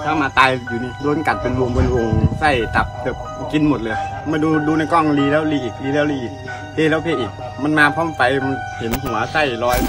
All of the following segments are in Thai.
ถ้ามาตายอยู่นี่โดนกัดเป็นวงไส้ตับเกือบกินหมดเลยมาดูในกล้องรีแล้วรีอีกรีแล้วรีอีกเพแล้วเพอีกมันมาพร้อมไฟมันเห็นหัวไส้ลอย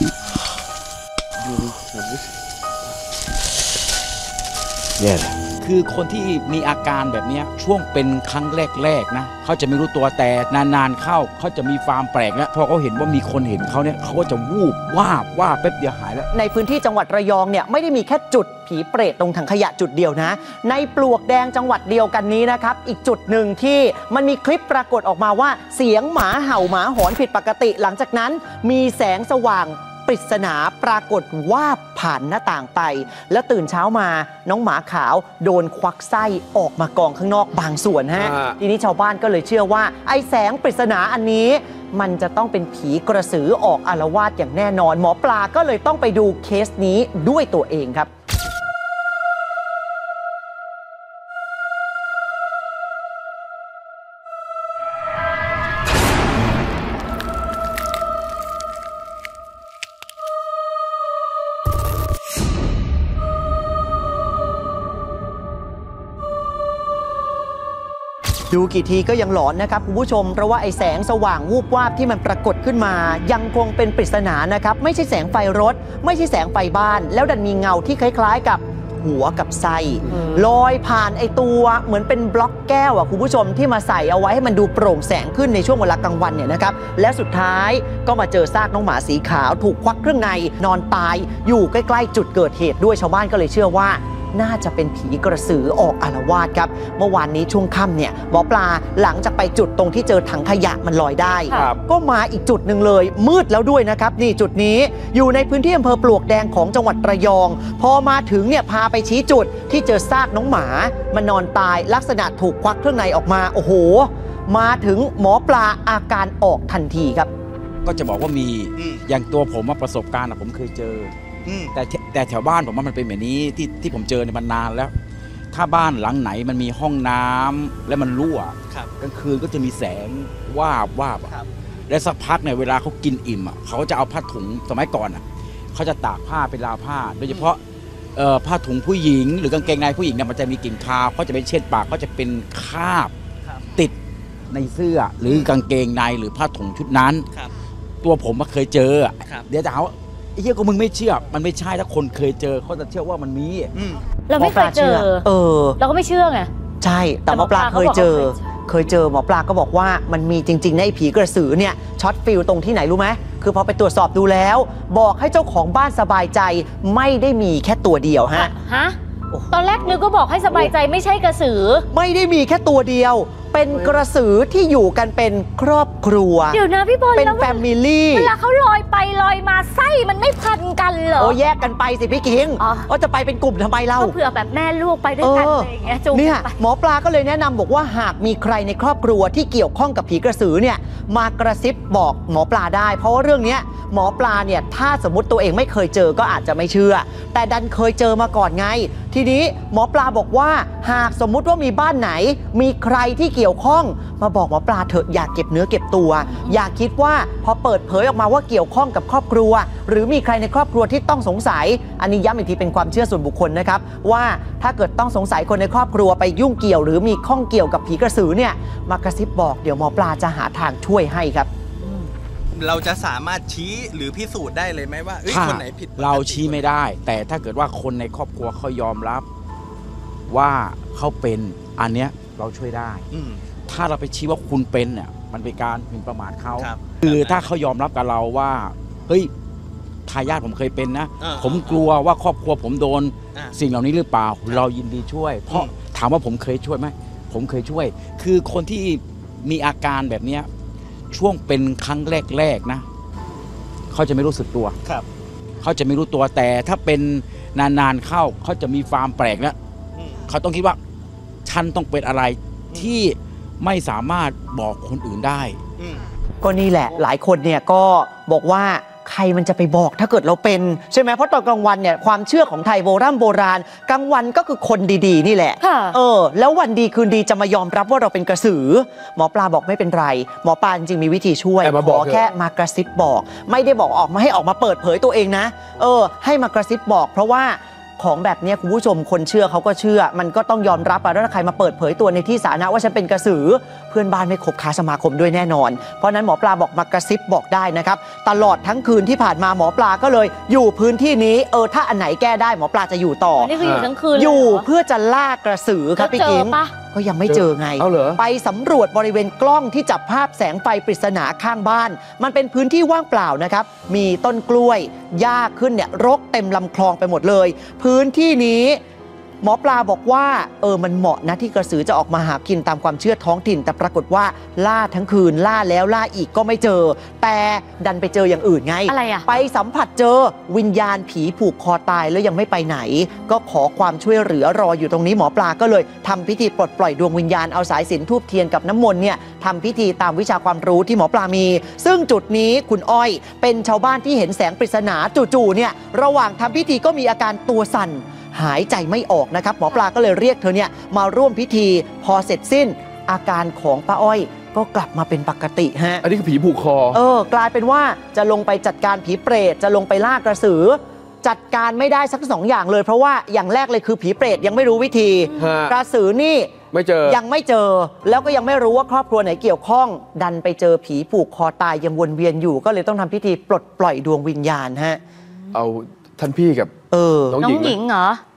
เนี่ยคือคนที่มีอาการแบบนี้ช่วงเป็นครั้งแรกๆนะเขาจะไม่รู้ตัวแต่นานๆเข้าเขาจะมีความแปลกแล้วพอเขาเห็นว่ามีคนเห็นเขาเนี่ยเขาก็จะวูบว่าแป๊บเดียวหายแล้วในพื้นที่จังหวัดระยองเนี่ยไม่ได้มีแค่จุดผีเปรตตรงถังขยะจุดเดียวนะในปลวกแดงจังหวัดเดียวกันนี้นะครับอีกจุดหนึ่งที่มันมีคลิปปรากฏออกมาว่าเสียงหมาเห่าหมาหอนผิดปกติหลังจากนั้นมีแสงสว่างปริศนาปรากฏว่าผ่านหน้าต่างไปแล้วตื่นเช้ามาน้องหมาขาวโดนควักไส้ออกมากองข้างนอกบางส่วนฮะทีนี้ชาวบ้านก็เลยเชื่อว่าไอ้แสงปริศนาอันนี้มันจะต้องเป็นผีกระสือออกอาละวาดอย่างแน่นอนหมอปลาก็เลยต้องไปดูเคสนี้ด้วยตัวเองครับดูกี่ทีก็ยังหลอนนะครับคุณผู้ชมเพราะว่าไอ้แสงสว่างวูบวาบที่มันปรากฏขึ้นมายังคงเป็นปริศนานะครับไม่ใช่แสงไฟรถไม่ใช่แสงไฟบ้านแล้วดันมีเงาที่คล้ายๆกับหัวกับไส้ลอยผ่านไอ้ตัวเหมือนเป็นบล็อกแก้วคุณผู้ชมที่มาใส่เอาไว้ให้มันดูโปร่งแสงขึ้นในช่วงเวลากลางวันเนี่ยนะครับและสุดท้ายก็มาเจอซากน้องหมาสีขาวถูกควักเครื่องในนอนตายอยู่ใกล้ๆจุดเกิดเหตุด้วยชาวบ้านก็เลยเชื่อว่าน่าจะเป็นผีกระสือออกอาละวาดครับเมื่อวานนี้ช่วงค่ำเนี่ยหมอปลาหลังจากไปจุดตรงที่เจอถังขยะมันลอยได้ก็มาอีกจุดหนึ่งเลยมืดแล้วด้วยนะครับนี่จุดนี้อยู่ในพื้นที่อำเภอปลวกแดงของจังหวัดระยองพอมาถึงเนี่ยพาไปชี้จุดที่เจอซากน้องหมามันนอนตายลักษณะถูกควักเครื่องในออกมาโอ้โหมาถึงหมอปลาอาการออกทันทีครับก็จะบอกว่ามีอย่างตัวผมประสบการณ์ผมเคยเจอแต่แถวบ้านผมว่ามันเป็นแบบนี้ที่ผมเจอในมันนานแล้วถ้าบ้านหลังไหนมันมีห้องน้ำและมันรั่วกลางคืนก็จะมีแสงวาบและสักพักเนี่ยเวลาเขากินอิ่มเขาจะเอาผ้าถุงสมัยก่อนเขาจะตากผ้าเป็นราวผ้าโดยเฉพาะผ้าถุงผู้หญิงหรือกางเกงในผู้หญิงเนี่ยมันจะมีกลิ่นคาวเขาจะไปเช็ดปากก็จะเป็นคราบติดในเสื้อหรือกางเกงในหรือผ้าถุงชุดนั้นตัวผมเคยเจอเดี๋ยวจะเอาไอ้เหี้ยก็มึงไม่เชื่อมันไม่ใช่ถ้าคนเคยเจอเขาจะเชื่อว่ามันมีเราไม่เคยเจอเราก็ไม่เชื่อไงใช่แต่หมอปลาเคยเจอหมอปลาก็บอกว่ามันมีจริงๆในผีกระสือเนี่ยช็อตฟิลตรงที่ไหนรู้ไหมคือพอไปตรวจสอบดูแล้วบอกให้เจ้าของบ้านสบายใจไม่ได้มีแค่ตัวเดียวฮะตอนแรกนึกก็บอกให้สบายใจไม่ใช่กระสือไม่ได้มีแค่ตัวเดียวเป็นกระสือที่อยู่กันเป็นครอบครัวเดี๋ยวนะพี่บอลเป็นแฟมิลี่เวลาเขาลอยไปลอยมาไส้มันไม่พันกันเหรอโอ้แยกกันไปสิพี่คิงก็จะไปเป็นกลุ่มทำไมเล่าเผื่อแบบแม่ลูกไปด้วยกันอะไรอย่างเงี้ยจูงเนี่ยหมอปลาก็เลยแนะนำบอกว่าหากมีใครในครอบครัวที่เกี่ยวข้องกับผีกระสือเนี่ยมากระซิบบอกหมอปลาได้เพราะว่าเรื่องนี้หมอปลาเนี่ยถ้าสมมติตัวเองไม่เคยเจอก็อาจจะไม่เชื่อแต่ดันเคยเจอมาก่อนไงทีนี้หมอปลาบอกว่าหากสมมุติว่ามีบ้านไหนมีใครที่เกี่ยวข้องมาบอกหมอปลาเถอะอย่าเก็บเนื้อเก็บตัวอย่าคิดว่าพอเปิดเผยออกมาว่าเกี่ยวข้องกับครอบครัวหรือมีใครในครอบครัวที่ต้องสงสัยอันนี้ย้ำอีกทีเป็นความเชื่อส่วนบุคคลนะครับว่าถ้าเกิดต้องสงสัยคนในครอบครัวไปยุ่งเกี่ยวหรือมีข้องเกี่ยวกับผีกระสือเนี่ยมากระซิบบอกเดี๋ยวหมอปลาจะหาทางช่วยให้ครับเราจะสามารถชี้หรือพิสูจน์ได้เลยไหมว่าคนไหนผิดเราชี้ไม่ได้แต่ถ้าเกิดว่าคนในครอบครัวเขายอมรับว่าเขาเป็นอันเนี้ยเราช่วยได้ถ้าเราไปชี้ว่าคุณเป็นเนี่ยมันเป็นการหมิ่นประมาทเขาคือถ้าเขายอมรับกับเราว่าเฮ้ยทายาทผมเคยเป็นนะผมกลัวว่าครอบครัวผมโดนสิ่งเหล่านี้หรือเปล่าเรายินดีช่วยเพราะถามว่าผมเคยช่วยไหมผมเคยช่วยคือคนที่มีอาการแบบเนี้ยช่วงเป็นครั้งแรกๆนะเขาจะไม่รู้สึกตัวเขาจะไม่รู้ตัวแต่ถ้าเป็นนานๆเข้าเขาจะมีความแปลกแล้วเขาต้องคิดว่าฉันต้องเป็นอะไรที่ไม่สามารถบอกคนอื่นได้ก็นี่แหละหลายคนเนี่ยก็บอกว่าใครมันจะไปบอกถ้าเกิดเราเป็นใช่ไหมเพราะตอนกลางวันเนี่ยความเชื่อของไทยโบราณกลางวันก็คือคนดีๆนี่แหละแล้ววันดีคืนดีจะมายอมรับว่าเราเป็นกระสือหมอปลาบอกไม่เป็นไรหมอปลาจริงๆมีวิธีช่วยขอแค่มากระซิบบอกไม่ได้บอกออกมาให้ออกมาเปิดเผยตัวเองนะให้มากระซิบบอกเพราะว่าของแบบนี้คุณผู้ชมคนเชื่อเขาก็เชื่อมันก็ต้องยอมรับแล้วถ้าใครมาเปิดเผยตัวในที่สาธารณะว่าฉันเป็นกระสือเพื่อนบ้านไม่คบค้าสมาคมด้วยแน่นอนเพราะนั้นหมอปลาบอกมากระซิบบอกได้นะครับตลอดทั้งคืนที่ผ่านมาหมอปลาก็เลยอยู่พื้นที่นี้ถ้าอันไหนแก้ได้หมอปลาจะอยู่ต่อนี่คืออยู่ทั้งคืนอยู่เพื่อจะล่ากระสือครับพี่กิ๊งก็ยังไม่เจอไงไปสำรวจบริเวณกล้องที่จับภาพแสงไฟปริศนาข้างบ้านมันเป็นพื้นที่ว่างเปล่านะครับมีต้นกล้วยหญ้าขึ้นเนี่ยรกเต็มลำคลองไปหมดเลยพื้นที่นี้หมอปลาบอกว่ามันเหมาะนะที่กระสือจะออกมาหากินตามความเชื่อท้องถิ่นแต่ปรากฏว่าล่าทั้งคืนล่าแล้วล่าอีกก็ไม่เจอแต่ดันไปเจออย่างอื่นไงอะไรอะไปสัมผัสเจอวิญญาณผีผูกคอตายแล้วยังไม่ไปไหนก็ขอความช่วยเหลือรออยู่ตรงนี้หมอปลาก็เลยทำพิธีปลดปล่อยดวงวิญญาณเอาสายสิญจน์ธูปเทียนกับน้ำมนต์เนี่ยทำพิธีตามวิชาความรู้ที่หมอปลามีซึ่งจุดนี้คุณอ้อยเป็นชาวบ้านที่เห็นแสงปริศนาจู่ๆเนี่ยระหว่างทำพิธีก็มีอาการตัวสั่นหายใจไม่ออกนะครับหมอปลาก็เลยเรียกเธอเนี่ยมาร่วมพิธีพอเสร็จสิ้นอาการของป้าอ้อยก็กลับมาเป็นปกติฮะอันนี้คือผีผูกคอกลายเป็นว่าจะลงไปจัดการผีเปรตจะลงไปล่ากระสือจัดการไม่ได้สัก2 อย่างเลยเพราะว่าอย่างแรกเลยคือผีเปรตยังไม่รู้วิธีกระสือนี่ไม่เจอยังไม่เจอแล้วก็ยังไม่รู้ว่าครอบครัวไหนเกี่ยวข้องดันไปเจอผีผูกคอตายยังวนเวียนอยู่ก็เลยต้องทำพิธีปลดปล่อยดวงวิญญาณฮะเอาท่านพี่กับน้องหญิงเหรอ